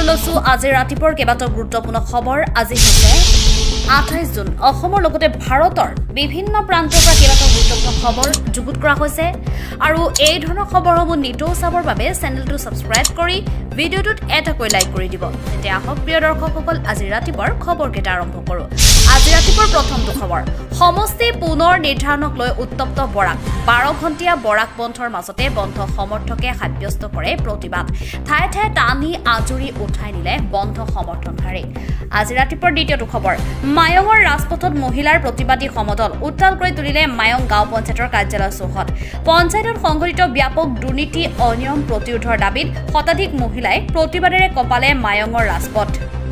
লৈছো আজি ৰাতিপুৱাৰ কেইবাটাও গুৰুত্বপূৰ্ণ খবৰ আজি হৈছে 28 জুন অসমৰ লগতে ভাৰতৰ বিভিন্ন প্ৰান্তৰ পৰা কেইবাটাও গুৰুত্বপূৰ্ণ খবৰ যুগুত কৰা হৈছে আৰু এই ধৰণৰ খবৰসমূহ নিতৌ চাবৰ বাবে চেনেলটো সাবস্ক্ৰাইব কৰি ভিডিঅ'টোত এটাকৈ লাইক কৰি দিব তেতিয়া আহক প্ৰিয় দৰ্শকসকল আজি ৰাতিপুৱাৰ খবৰকেইটা আৰম্ভ কৰো আজি ৰাতিপুৱাৰ প্ৰথমটো খবৰ সমষ্টি পুনৰ নিৰ্ধাৰণক লৈ উত্তপ্ত বৰাক 12 ঘণ্টিয়া বৰাক বন্ধৰ মাজতে বন্ধ সমৰ্থকে সাব্যস্ত কৰে প্ৰতিবাদ ঠায়ে ঠায়ে টানি আজৰি উঠাই নিলে বন্ধ সমৰ্থনকাৰী আজি ৰাতিপুৱাৰ দ্বিতীয়টো খবৰ মায়ঙৰ ৰাজপথত মহিলাৰ প্ৰতিবাদী সমদল উত্তাল কৰি তুলিলে মায়ং গাঁও পঞ্চায়তৰ কাৰ্যালয় চৌহদ পঞ্চায়তত সংঘটিত ব্যাপক দুৰ্নীতি অনিয়ম প্ৰতিৰোধৰ দাবীত শতাধিক মহিলাই প্ৰতিবাদেৰে কপালে মায়ঙৰ ৰাজপথ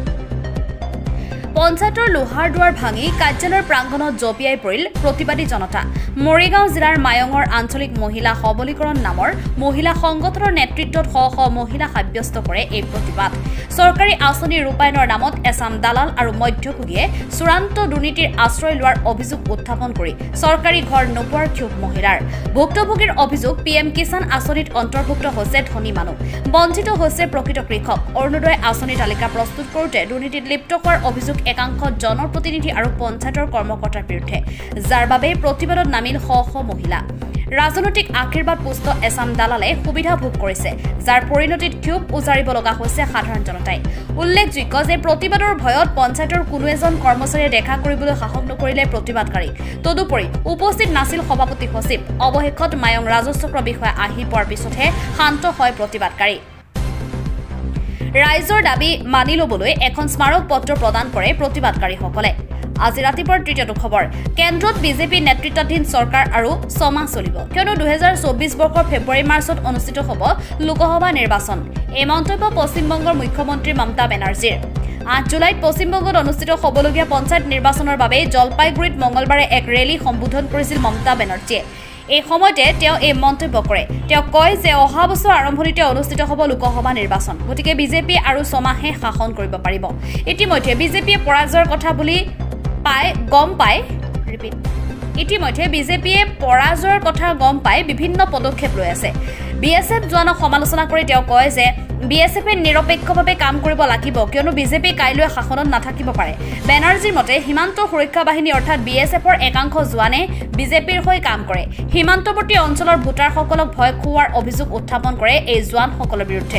পঞ্চায়তৰ লোহাৰ দুৱাৰ ভাঙি কাৰ্যালয়ৰ প্ৰাংগণত জপিয়াই পৰিল প্ৰতিবাদী জনতা মৰিগাঁও জিলাৰ মায়ঙৰ আঞ্চলিক মহিলা সবলীকৰণ নামৰ মহিলা সংগঠনৰ নেতৃত্বত শ মহিলা সাব্যস্ত কৰে এই প্ৰতিবাদ চৰকাৰী আঁচনি ৰূপায়ণৰ নামত এছাম দালাল আৰু মধ্যভোগীয়ে চূড়ান্ত দুৰ্নীতিৰ আশ্ৰয় লোৱাৰ অভিযোগ উত্থাপন কৰি চৰকাৰী ঘৰ নোপোৱাৰ ক্ষোভ মহিলাৰ ভুক্তভোগীৰ অভিযোগ পিএম কিষাণ আঁচনিত অন্তৰ্ভুক্ত হৈছে ধনী মানুহ বঞ্চিত হৈছে প্ৰকৃত কৃষক অৰুণোদয় আঁচনিৰ তালিকা প্ৰস্তুত কৰোঁতে দুৰ্নীতিত লিপ্ত হোৱাৰ অভিযোগ একাংশ জনপ্ৰতিনিধি আৰু পঞ্চায়তৰ কৰ্মকৰ্তাৰ বিৰুদ্ধে যাৰ বাবে প্ৰতিবাদত নামিল শ মহিলা ৰাজনৈতিক আশীৰ্বাদ পুষ্ট এছাম দালালে সুবিধা ভোগ কৰিছে যাৰ পৰিণতিত ক্ষোভ উজাৰিব লগা হৈছে সাধাৰণ জনতাই উল্লেখযোগ্য যে প্ৰতিবাদৰ ভয়ত পঞ্চায়তৰ কোনো এজন কৰ্মচাৰীয়ে দেখা কৰিবলৈ সাহস নকৰিলে প্ৰতিবাদকাৰী তদুপৰি উপস্থিত নাছিল সভাপতি সচিব অৱশেষত মায়ং ৰাজচক্ৰ বিষয়া আহি পোৱাৰ পিছতহে শান্ত হয় প্ৰতিবাদকাৰী ৰাইজৰ দাবী মানি ল'বলৈ এখন স্মাৰক পত্ৰ প্ৰদান কৰে প্ৰতিবাদকাৰীসকলে আজি ৰাতিপুৱাৰ তৃতীয়টো খবৰ কেন্দ্ৰত বিজেপি নেতৃত্বাধীন চৰকাৰ আৰু ছমাহ চলিব কিয়নো 2024 বৰ্ষৰ ফেব্ৰুৱাৰী মাৰ্চত অনুষ্ঠিত হ'ব লোকসভা নিৰ্বাচন এই মন্তব্য পশ্চিমবংগৰ মুখ্যমন্ত্ৰী মমতা বেনাৰ্জীৰ 8 জুলাইত পশ্চিমবংগত অনুষ্ঠিত হ'বলগীয়া পঞ্চায়ত নিৰ্বাচনৰ বাবে জলপাইগুৰিত মঙলবাৰে এক ৰেলী সম্বোধন কৰিছিল মমতা বেনাৰ্জীয়ে এই সময়তে তেওঁ এই মন্তব্য কৰে তেওঁ কয় যে অহা বছৰ আৰম্ভণিতে অনুষ্ঠিত হ'ব লোকসভা নিৰ্বাচন গতিকে বিজেপি আৰু ছমাহে শাসন কৰিব পাৰিব ইতিমধ্যে বিজেপিয়ে পৰাজয়ৰ কথা বুলি গম পাই বিভিন্ন পদক্ষেপ লৈ আছে বিএছএফ জোৱানক সমালোচনা কৰি তেওঁ কয় যে বিএছএফে নিৰপেক্ষভাৱে কাম কৰিব লাগিব কিয়নো বিজেপি কাইলৈ শাসনত নাথাকিব পাৰে বেনাৰ্জীৰ মতে হিমান্ত সুৰক্ষা বাহিনী অৰ্থাৎ বিএছএফৰ একাংশ জোৱানে বিজেপিৰ হৈ কাম কৰে সীমান্তৱৰ্তী অঞ্চলৰ ভোটাৰসকলক ভয় খুওৱাৰ অভিযোগ উত্থাপন কৰে এই জোৱানসকলৰ বিৰুদ্ধে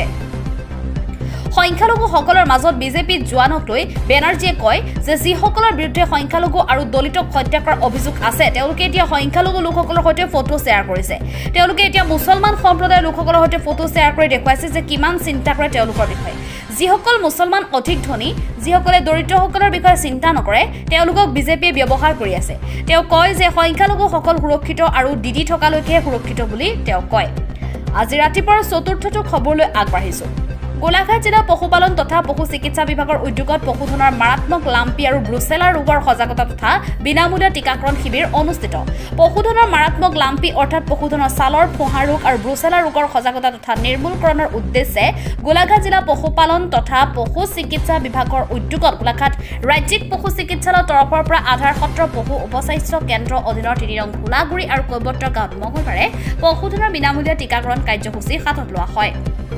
সংখ্যালঘুসকলৰ মাজত বিজেপি জোৱানক লৈ বেনাৰ্জীয়ে কয় যে যিসকলৰ বিৰুদ্ধে সংখ্যালঘু আৰু দলিতক হত্যা কৰাৰ অভিযোগ আছে তেওঁলোকে এতিয়া সংখ্যালঘু লোকসকলৰ সৈতে ফটো শ্বেয়াৰ কৰিছে তেওঁলোকে এতিয়া মুছলমান সম্প্ৰদায়ৰ লোকসকলৰ সৈতে ফটো শ্বেয়াৰ কৰি দেখুৱাইছে যে কিমান চিন্তা কৰে তেওঁলোকৰ বিষয়ে যিসকল মুছলমান অধিক ধনী যিসকলে দৰিদ্ৰসকলৰ বিষয়ে চিন্তা নকৰে তেওঁলোকক বিজেপিয়ে ব্যৱহাৰ কৰি আছে তেওঁ কয় যে সংখ্যালঘুসকল সুৰক্ষিত আৰু দিদি থকালৈকে সুৰক্ষিত বুলি তেওঁ কয় আজি ৰাতিপুৱাৰ চতুৰ্থটো খবৰলৈ আগবাঢ়িছো গোলাঘাট জিলা পশুপালন তথা পশু চিকিৎসা বিভাগৰ উদ্যোগত পশুধনৰ মাৰাত্মক লাম্পি আৰু ব্ৰুচেলা ৰোগৰ সজাগতা তথা বিনামূলীয়া টিকাকৰণ শিবিৰ অনুষ্ঠিত পশুধনৰ মাৰাত্মক লাম্পি অৰ্থাৎ পশুধনৰ ছালৰ ফোঁহা ৰোগ আৰু ব্ৰুচেলা ৰোগৰ সজাগতা তথা নিৰ্মূলকৰণৰ উদ্দেশ্যে গোলাঘাট জিলা পশুপালন তথা পশু চিকিৎসা বিভাগৰ উদ্যোগত গোলাঘাট ৰাজ্যিক পশু চিকিৎসালয়ৰ তৰফৰ পৰা আধাৰ সত্ৰ পশু উপস্বাস্থ্য কেন্দ্ৰ অধীনৰ 3 নং ভোলাগুৰি আৰু কৈবত্ৰ গাঁৱত মঙলবাৰে পশুধনৰ বিনামূলীয়া টিকাকৰণ কাৰ্যসূচী হাতত লোৱা হয়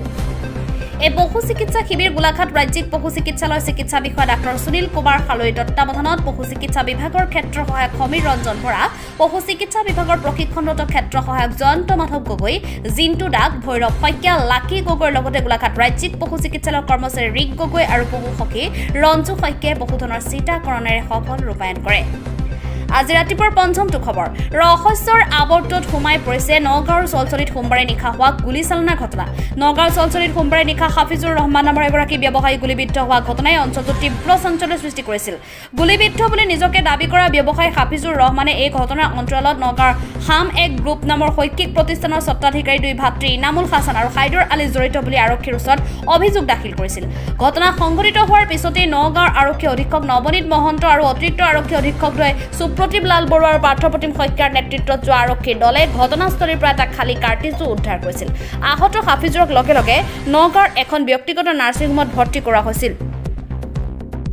এই পশু চিকিৎসা শিবিৰ গোলাঘাট ৰাজ্যিক পশু চিকিৎসালয়ৰ চিকিৎসা বিষয়া ডাক্তৰ সুনীল কুমাৰ খালৈৰ তত্বাৱধানত পশু চিকিৎসা বিভাগৰ ক্ষেত্ৰ সহায়ক সমীৰ ৰঞ্জন বৰা পশু চিকিৎসা বিভাগৰ প্ৰশিক্ষণৰত ক্ষেত্ৰ সহায়ক জয়ন্ত মাধৱ গগৈ জিন্তু দাগ ভৈৰৱ শইকীয়া লাকি গগৈৰ লগতে গোলাঘাট ৰাজ্যিক পশু চিকিৎসালয়ৰ কৰ্মচাৰী ৰিক গগৈ আৰু পশু সখী ৰঞ্জু শইকীয়াই পশুধনৰ চিতাকৰণেৰে সফল ৰূপায়ণ কৰে আজি ৰাতিপুৱাৰ পঞ্চমটো খবৰ ৰহস্যৰ আৱৰ্তত সোমাই পৰিছে নগাঁৱৰ চলচলিত সোমবাৰে নিশা হোৱা গুলীচালনাৰ ঘটনা নগাঁৱৰ চলচলিত সোমবাৰে নিশা হাফিজুৰ ৰহমান নামৰ এগৰাকী ব্যৱসায়ী গুলীবিদ্ধ হোৱা ঘটনাই অঞ্চলটোত তীব্ৰ চাঞ্চল্যৰ সৃষ্টি কৰিছিল গুলীবিদ্ধ বুলি নিজকে দাবী কৰা ব্যৱসায়ী হাফিজুৰ ৰহমানে এই ঘটনাৰ অন্তৰালত নগাঁৱৰ হাম এক গ্ৰুপ নামৰ শৈক্ষিক প্ৰতিষ্ঠানৰ স্বত্বাধিকাৰী দুই ভাতৃ ইনামুল হাছান আৰু হাইদৰ আলী জড়িত বুলি আৰক্ষীৰ ওচৰত অভিযোগ দাখিল কৰিছিল ঘটনা সংঘটিত হোৱাৰ পিছতেই নগাঁৱৰ আৰক্ষী অধীক্ষক নৱনীত মহন্ত আৰু অতিৰিক্ত আৰক্ষী অধীক্ষকদ্বয় সুপ্ৰতীপ লাল বৰুৱা আৰু পাৰ্থপ্ৰতিম শইকীয়াৰ নেতৃত্বত যোৱা আৰক্ষীৰ দলে ঘটনাস্থলীৰ পৰা এটা খালী কাৰ্টিজো উদ্ধাৰ কৰিছিল আহত হাফিজুৰক লগে লগে নগাঁৱৰ এখন ব্যক্তিগত নাৰ্ছিং হোমত ভৰ্তি কৰা হৈছিল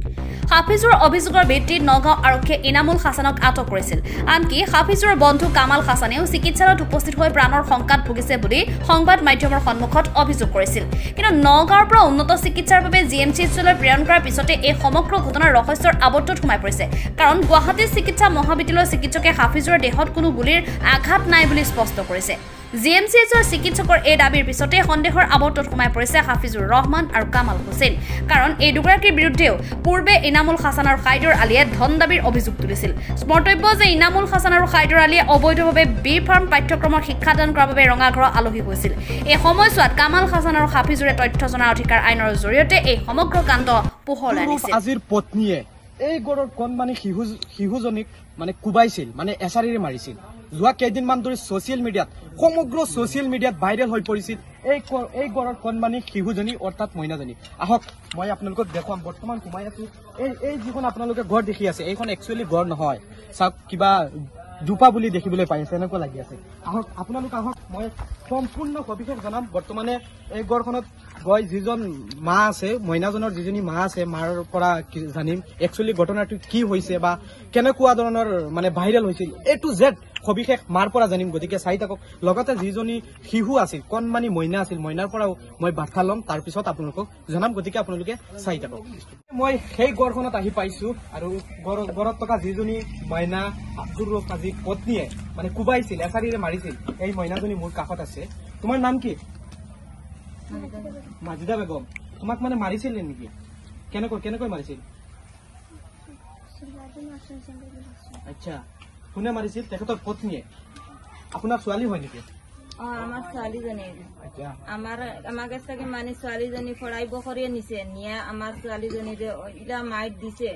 হাফিজুৰ অভিযোগৰ ভিত্তিত নগাঁও আৰক্ষীয়ে ইনামুল হাছানক আটক কৰিছিল আনকি হাফিজুৰৰ বন্ধু কামাল হাছানেও চিকিৎসালয়ত উপস্থিত হৈ প্ৰাণৰ শংকাত ভুগিছে বুলি সংবাদ মাধ্যমৰ সন্মুখত অভিযোগ কৰিছিল কিন্তু নগাঁৱৰ পৰা উন্নত চিকিৎসাৰ বাবে জিএমচিএইচলৈ প্ৰেৰণ কৰাৰ পিছতে এই সমগ্ৰ ঘটনাৰ ৰহস্যৰ আৱৰ্তত সোমাই পৰিছে কাৰণ গুৱাহাটী চিকিৎসা মহাবিদ্যালয়ৰ চিকিৎসকে হাফিজুৰৰ দেহত কোনো গুলিৰ আঘাত নাই বুলি স্পষ্ট কৰিছে জিএমচিএইচৰ চিকিৎসকৰ এই দাবীৰ পিছতে সন্দেহৰ আৱৰ্তত সোমাই পৰিছে হাফিজুৰ ৰহমান আৰু কামাল হুছেইন কাৰণ এই দুগৰাকীৰ বিৰুদ্ধেও পূৰ্বে ইনামুল হাছান আৰু খাইদৰ আলীয়ে ধন দাবীৰ অভিযোগ তুলিছিল স্মৰ্তব্য যে ইনামুল হাছান আৰু খাইদৰ আলীয়ে অবৈধভাৱে বি ফাৰ্ম পাঠ্যক্ৰমৰ শিক্ষাদান কৰাৰ বাবে ৰঙাঘৰৰ আলহী হৈছিল এই সময়ছোৱাত কামাল হাছান আৰু হাফিজুৰে তথ্য জনাৰ অধিকাৰ আইনৰ জৰিয়তে এই সমগ্ৰ কাণ্ড পোহৰলৈ আনিছিল আজিৰ পত্নীয়ে এই গড়ৰ কণমানি শিশুজনীক মানে কুবাইছিল মানে এছাৰিৰে মাৰিছিল যোৱা কেইদিনমান ধৰি ছচিয়েল মিডিয়াত সমগ্ৰ ছচিয়েল মিডিয়াত ভাইৰেল হৈ পৰিছিল এই গড়ৰ কণমানি শিশুজনী অৰ্থাৎ মইনাজনী আহক মই আপোনালোকক দেখুৱাম বৰ্তমান সোমাই আছো এই যিখন আপোনালোকে গড় দেখি আছে এইখন একচুৱেলি গড় নহয় চাওক কিবা দুপা বুলি দেখিবলৈ পাই আছে এনেকুৱা লাগি আছে আহক আপোনালোক আহক মই সম্পূৰ্ণ সবিশেষ জনাম বৰ্তমানে এই গড়খনত গৈ যিজন মা আছে মইনাজনৰ যিজনী মা আছে মাৰ পৰা জানিম একচুৱেলি ঘটনাটো কি হৈছে বা কেনেকুৱা ধৰণৰ মানে ভাইৰেল হৈছিল এ টু জেড সবিশেষ মাৰ পৰা জানিম গতিকে চাই থাকক লগতে যিজনী শিশু আছিল কণমানি মইনা আছিল মইনাৰ পৰাও মই বাৰ্তা ল'ম তাৰপিছত আপোনালোকক জনাম গতিকে আপোনালোকে চাই থাকক মই সেই গড়খনত আহি পাইছো আৰু গড়ত থকা যিজনী মইনা আব্দুৰ কাজী পত্নীয়ে মানে কুবাইছিল এছাৰিৰে মাৰিছিল এই মইনাজনী মোৰ কাষত আছে তোমাৰ নাম কি মাজিদা বেগম তোমাক মানে মাৰিছিল নেকি কেনেকৈ মাৰিছিল আচ্ছা কোনে মাৰিছিল তেখেতৰ পত্নীয়ে আপোনাৰ ছোৱালী হয় নেকি আমার ছোৱালীজনী আমার কাছ থেকে মানে ছোৱালীজনী ফৰাই বখৰিয়ে নিছে নিয়া আমার ছোৱালীজনী ইলা মাইট দিছে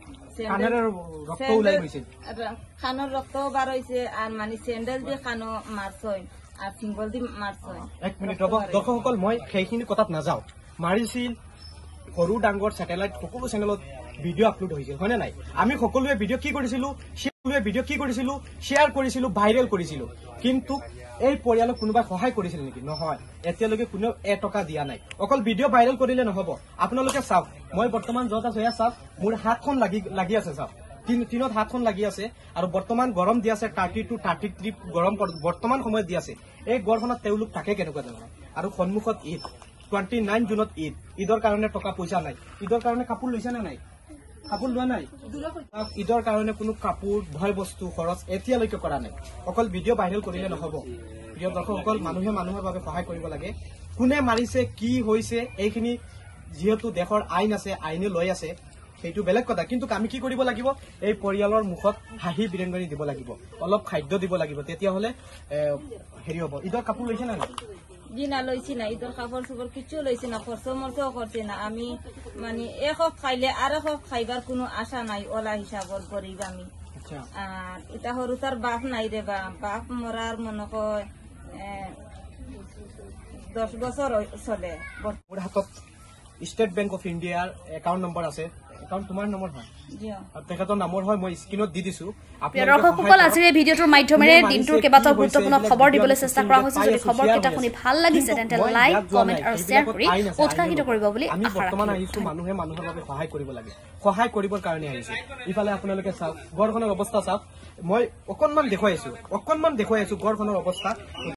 খানৰ ৰক্তও বাৰ হৈছে আৰু মানে চেণ্ডেল দি খানো মাৰছয় আৰু ফিংগল দি মাৰছয় এক মিনিট ৰ'ব দৰ্শকসকল মই সেইখিনি কথাত নাযাওঁ মাৰিছিল সৰু ডাঙৰ চেটেলাইট সকলো চেনেলত ভিডিঅ' আপলোড হৈছিল হয়নে নাই আমি সকলোৱে ভিডিঅ' কি কৰিছিলো শ্বেয়াৰ কৰিছিলো ভাইৰেল কৰিছিলো কিন্তু এই পৰিয়ালক কোনোবাই সহায় কৰিছিল নেকি নহয় এতিয়ালৈকে কোনেও এটকা দিয়া নাই অকল ভিডিঅ' ভাইৰেল কৰিলে নহব আপোনালোকে চাওক মই বৰ্তমান য'ত আছো এয়া চাওক মোৰ হাতখন লাগি আছে চাওক তিনত হাতখন লাগি আছে আৰু বৰ্তমান গৰম দি আছে 30 to 33 গৰম বৰ্তমান সময়ত দি আছে এই গড়খনত তেওঁলোক থাকে কেনেকুৱা ধৰণৰ আৰু সন্মুখত ঈদ 29 জুনত ঈদৰ কাৰণে টকা পইচা নাই ঈদৰ কাৰণে কাপোৰ লৈছে নে নাই কাপোৰ লোৱা নাই ঈদৰ কাৰণে কোনো কাপোৰ ভয় বস্তু খৰচ এতিয়ালৈকে কৰা নাই অকল ভিডিঅ' ভাইৰেল কৰিলে নহব প্ৰিয় দৰ্শকসকল মানুহে মানুহৰ বাবে সহায় কৰিব লাগে কোনে মাৰিছে কি হৈছে এইখিনি যিহেতু দেশৰ আইন আছে আইনে লৈ আছে সেইটো বেলেগ কথা কিন্তু আমি কি কৰিব লাগিব এই পৰিয়ালৰ মুখত হাঁহি বিৰংগনি দিব লাগিব অলপ খাদ্য দিব লাগিব তেতিয়াহ'লে হেৰি হ'ব ঈদৰ কাপোৰ লৈছে না জি না লৈছি না ঈদৰ কাপোৰ চুপৰ কিছু লৈছি না খৰচ মৰচও কৰছে না আমি মানে একক খাইলে আৰু একক খাইবাৰ কোনো আশা নাই ওলা হিচাপত গরিব আমি এটা সৰু তাৰ বাপ নাই ৰে বাপ মৰাৰ মন কয় 10 বছৰ চলে মোৰ হাতত ষ্টেট বেংক অফ ইণ্ডিয়াৰ একাউণ্ট নম্বৰ আছে একাউণ্ট তোমাৰ নম্বৰ হয় তেখেতৰ নম্বৰ হয় মই স্ক্ৰীনত দি দিছো দৰ্শকসকল আজিৰ এই ভিডিঅ'টোৰ মাধ্যমেৰে দিনটোৰ কেইবাটাও গুৰুত্বপূৰ্ণ খবৰ দিবলৈ চেষ্টা কৰা হৈছে যদি খবৰকেইটা শুনি ভাল লাগিছে তেন্তে লাইক কমেণ্ট আৰু শ্বেয়াৰ কৰি উৎসাহিত কৰিব বুলি আমি বৰ্তমান আহিছো মানুহে মানুহৰ বাবে সহায় কৰিব লাগে সহায় কৰিবৰ কাৰণে আহিছো ইফালে আপোনালোকে চাওক গড়খনৰ অৱস্থা চাওক মই অকণমান দেখুৱাই আছো গড়খনৰ অৱস্থা